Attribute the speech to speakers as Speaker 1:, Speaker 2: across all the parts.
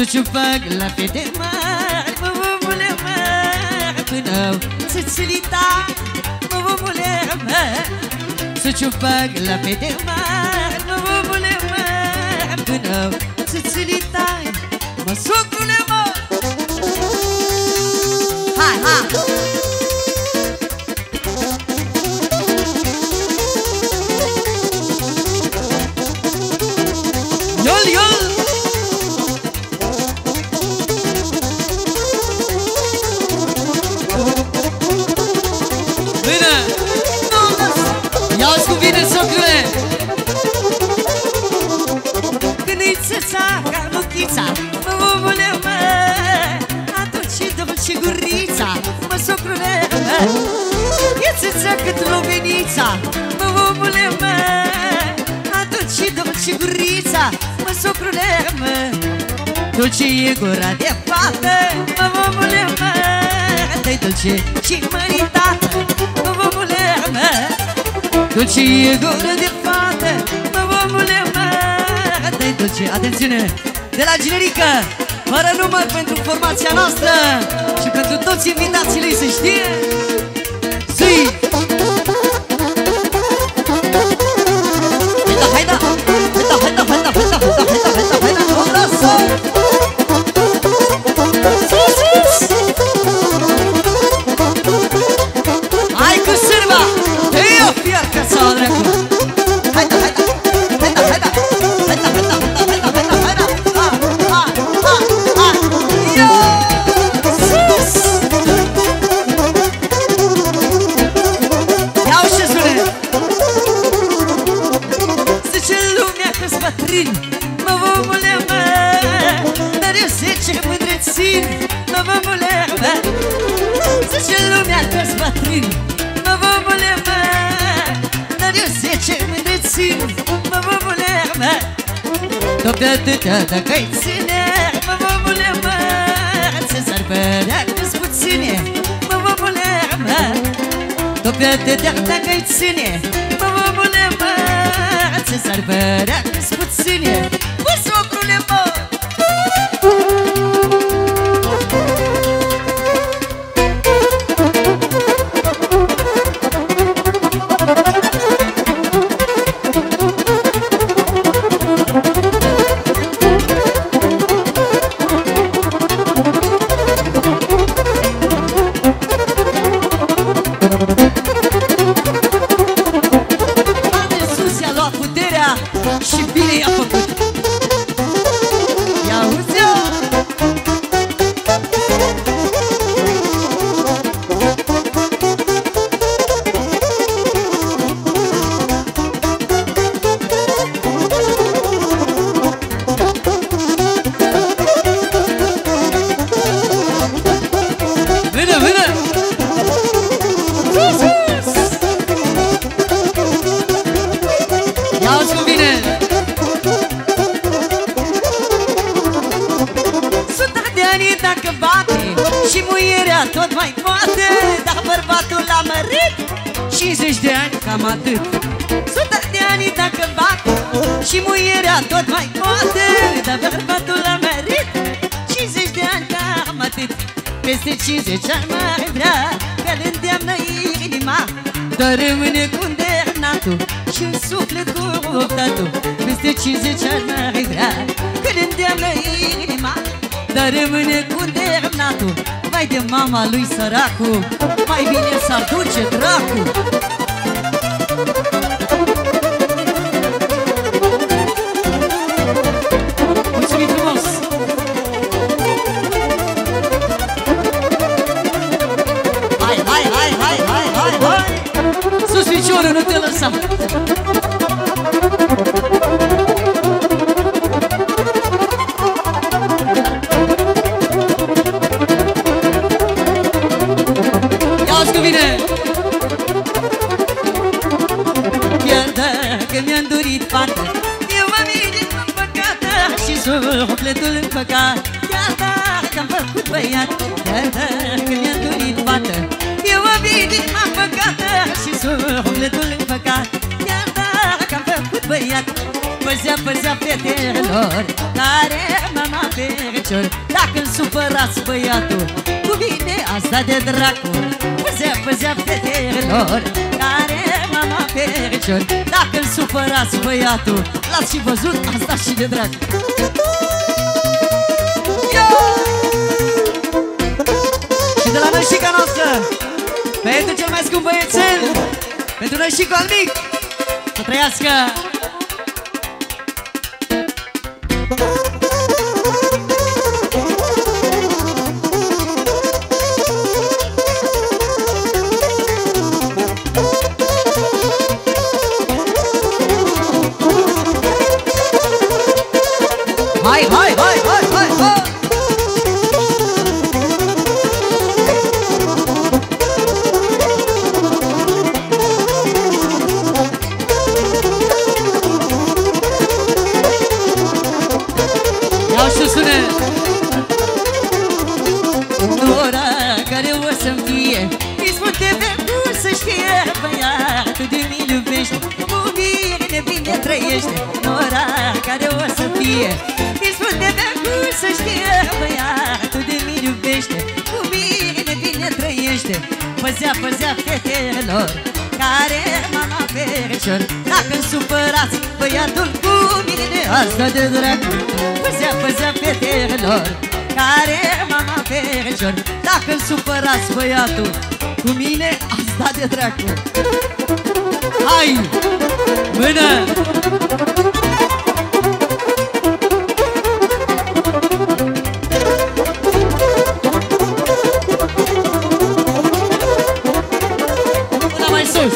Speaker 1: Să ciufac la fete mari, omule mari, până țâțâlita, omule mari. Să ciufac la fete mari, omule mari, până țâțâlita, mă socrule mă. Hai, hai! Iol, iol! Bine! Ia-ți cum vine, socrule! Când-i țăța ca luchița, omule mă, atunci dulce gurița, mă, socrule mă. E țăța cât lovenița, omule mă, atunci dulce gurița, mă, socrule mă. Dulce e gura de fată, omule mă, dă-i dulce și măritată, omule mă. Dulce e gura de fată, omule mă, dă-i dulce. Atențiune! De la generică, fără număr pentru formația noastră și pentru toți invitații lui, să știe. Zi! Haida, haida! Haida, haida, haida, haida, haida, haida, haida, haida, lasă! Sus, sus! Hai cu sârba! Hei, o fiarcă sau dracu! Haida, haida! Haida, haida! Haida, haida, haida, haida, haida! Ha, ha, ha, ha! Yo! Sus! Ia-o ce spune! Zice lumea că-s bătrâni, mă, omule mă, dar eu zice mândrețin, mă, omule mă. Zice lumea că-s bătrâni, mă, omule mă, dar eu zice mândrețin, mă, omule mă. Tot pe atâtea dacă-i ține, mă, omule mă, ți-s-ar părea că-s puține, mă, omule mă. Tot pe atâtea dacă-i ține, mă, omule mă, ți-s-ar părea că-s puține, mă, socrule mă. Și bine i-a făcut. Ia uzi-o! Vine, vine! Ia-ți cum vine! Dacă bate și muierea tot mai poate, dar bărbatul l-a mărit 50 de ani, cam atât. 100 de ani dacă bate și muierea tot mai poate, dar bărbatul l-a mărit 50 de ani, cam atât. Peste 50 ani mai vrea, că-l îndeamnă inima, dar rămâne condemnatul și în suflet cu optatul. Peste 50 ani mai vrea, că-l îndeamnă inima, dar rămâne condemnatul. Vai de mama lui săracu, mai bine s-ar duce dracu. Mulțumim frumos! Hai, hai, hai, hai, hai, hai, hai! Sus piciorul, nu te lăsa! Vine! Chiar dacă mi-am dorit fată, eu am venit împăcată și sufletul împăcat. Chiar dacă am făcut băiat, chiar dacă mi-am dorit fată, eu am venit împăcată și sufletul împăcat. Chiar dacă am făcut băiat, vă Păzea, păzea fetelor care mama fericior. Dacă-l supărați băiatul, cu mine asta de dracu. Păzea, păzea fetelor care mama fericior. Dacă-l supărați băiatul, l-ați și văzut, asta și de dracu. Și de la nășica noastră, pentru cel mai scump băiețel, pentru nășicul al mic, să trăiască! Hai, hai, hai, hai, hai, hai! Iau și sune! Ora care o să-mi fie, îi spun de vecu să știe, băiatul de mi iubește, cu mine bine trăiește. Ora care o să fie, îi spun de vecu să știe, băiatul de mi iubește, cu mine bine trăiește. Păzea, păzea fetelor care mama fericior. Dacă-l supărați băiatul, cu mine asta de dracu. Păzea, păzea fetelor care mama fericior. Dacă-l supărați băiatul, cu mine asta de dracu. Hai, mână! Una mai sus!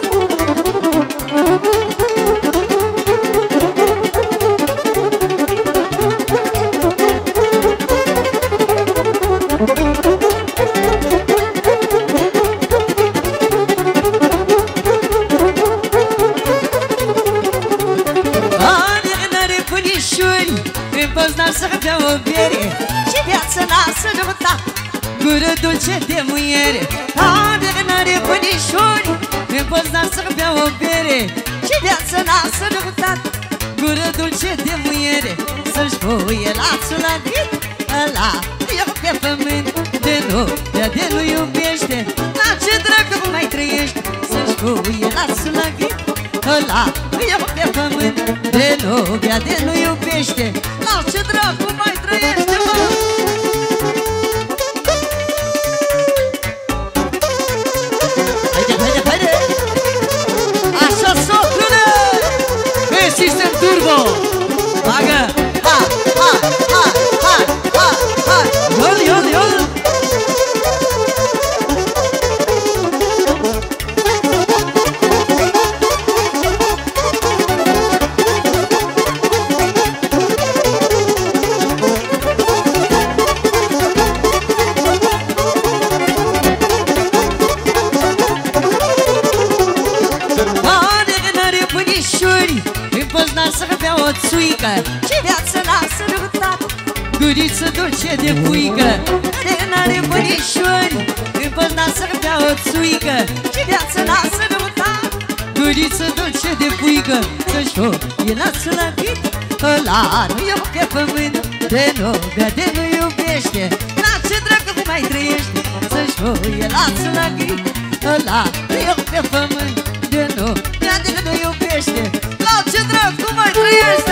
Speaker 1: Să bea o bere și viața lasă notat, gură dulce de muiere. Are n-are bănișori, în Poznan să bea o bere și viața lasă notat, gură dulce de muiere. Să-și puie lațul la gât, ăla eu pe pământ, de nu, de nu iubește, la ce dragă mai trăiești. Să-și puie lațul la gât, ăla eu pe pământ, de nu, de nu iubește, la ce dracu mai trăiește, mă! Haide, haide, haide! Așa, socrule! Pe System Turbo! Bagă! Ha, ha, ha, ha, ha, ha! Iol, iol, iol! Să bea o țuică și viață lasă răutat, guriță dulce de puică, de n-are bănișori. În Poznan să bea o țuică și viață lasă răutat, guriță dulce de puică. Să-și e lațul la gât, ăla nu iau pe pământ, de nu bea, de nu iubește, la ce dragă mai trăiește. Să-și e lațul la gât, ăla nu iau pe pământ, de nu bea, de nu iubește, la ce dracu mai trăiește?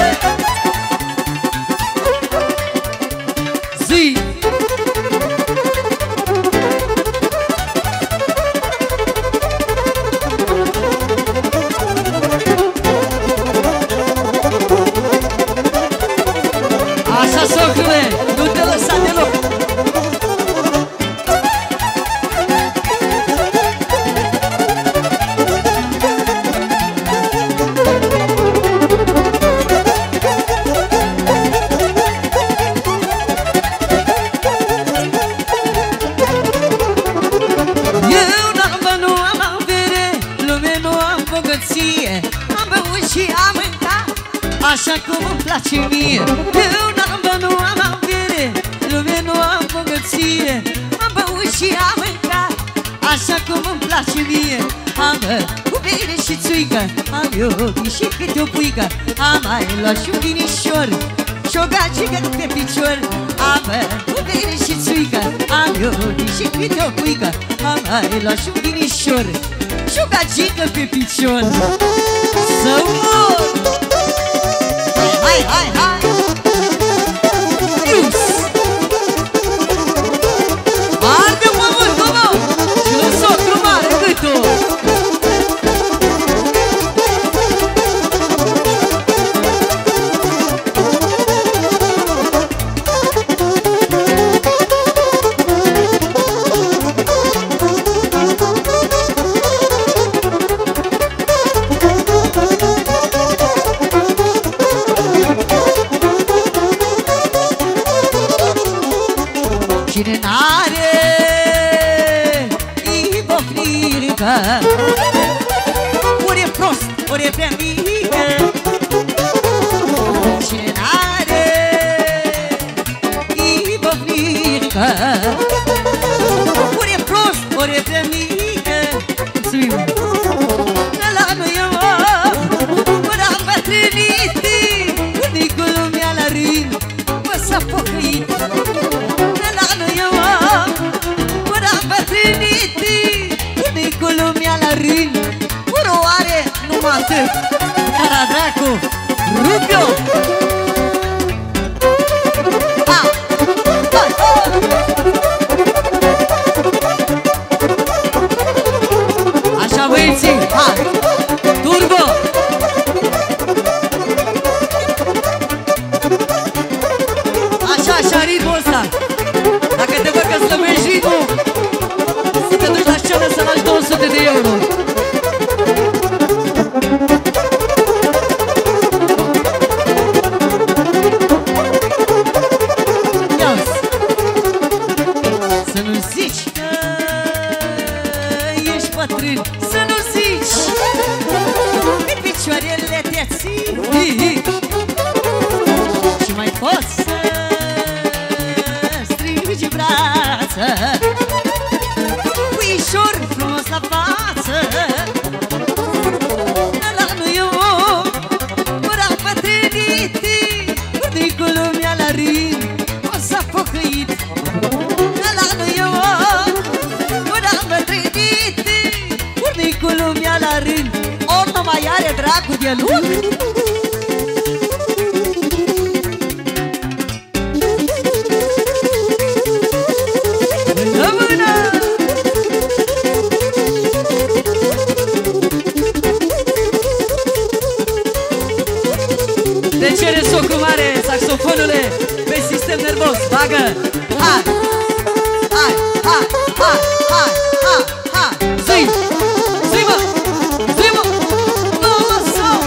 Speaker 1: Zi! Așa, socrule, nu te lăsa deloc! Așa cum îmi place mie, eu n-am bani, nu am avere, lume nu am bogăție. Am băut și am mâncat, așa cum îmi place mie, am băut cu bine și țuică, am iubit și câte o puică, am mai luat și un vinișor și o gagică pe picior. Am băut și țuică, am iubit și câte o puică, am mai luat și un vinișor și o gagică pe picior. Să mor! Hai, hai, hai! Ius! Arde mământ, mământ! Și un socru mare câtul! Cine n-are ipofrică, ori e prost, ori e prea mică. Cine n-are ipofrică, ori e prost, ori e prea mică. Mulțumim! La noi ori am bătrânit, bunicul lumea la rând, mă s-a pocăit. Bunicul lumea la rând, uroare numai atât. Cara dracu, rup-o! Așa băieții, hai! Turbo! Așa, așa ritmul ăsta. Dacă te văd că slăbești ritmul, să te duci la scenă să lași 200 de euro. Ia-ți! Să nu zici că ești bătrân, să nu zici că picioarele te țin și mai poți să strigi brață, puișor frumos la față. La noi ori-am bătrânit, bunicul lumea la rând, o s-a pocăit. La noi ori-am bătrânit, bunicul lumea la rând, ori nu mai are dracu de luc. De cere socru mare, saxofonule, pe sistem nervos, bagă! Hai! Hai! Hai! Hai! Hai! Hai! Hai! Zi! Zi, mă! Zi, mă! Nu mă sau!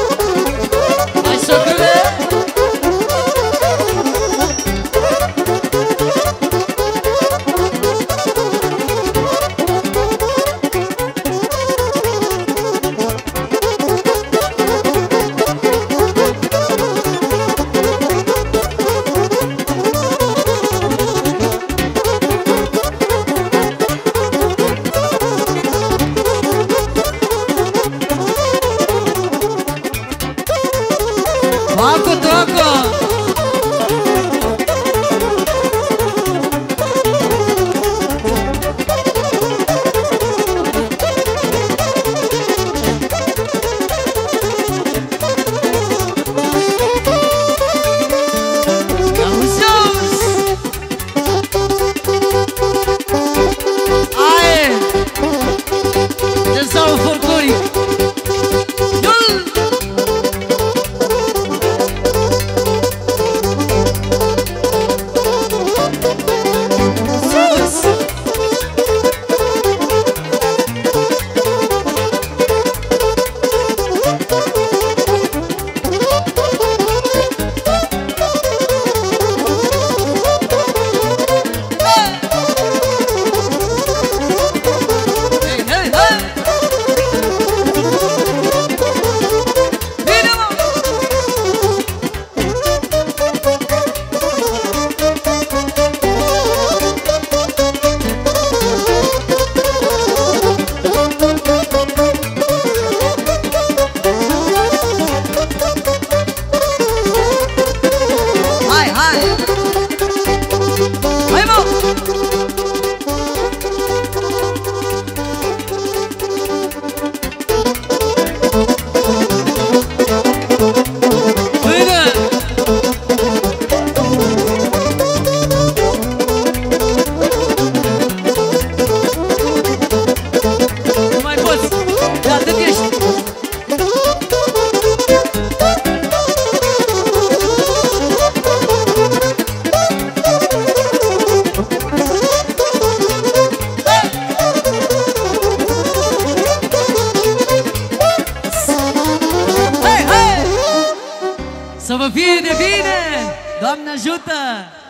Speaker 1: Hai, socrule! Să vă fie de bine! Doamne ajută!